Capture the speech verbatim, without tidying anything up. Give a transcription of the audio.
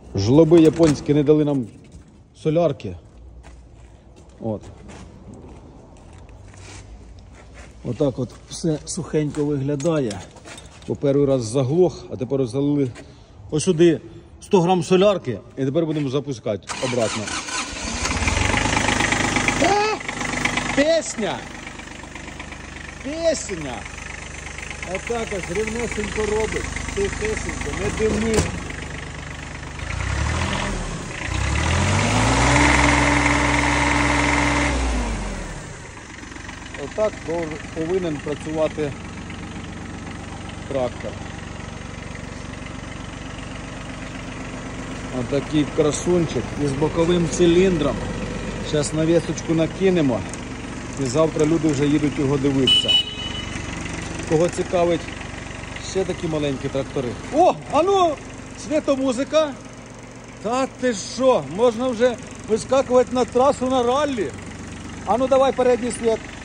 Жлоби японські не дали нам солярки. От. Отак от все сухенько виглядає. По перший раз заглох, а тепер залили ось сюди сто грам солярки і тепер будемо запускати обратно. А! Пісня! Пісня! Отак ось рівнесенько робить, тихесенько, не димить. Отак повинен працювати трактор. Отакий красунчик із боковим циліндром. Зараз навісочку накинемо і завтра люди вже їдуть його дивитися. Кого цікавить ще такі маленькі трактори. О, а ну, світомузика. Та ти що, можна вже вискакувати на трасу на раллі. А ну давай передній світ.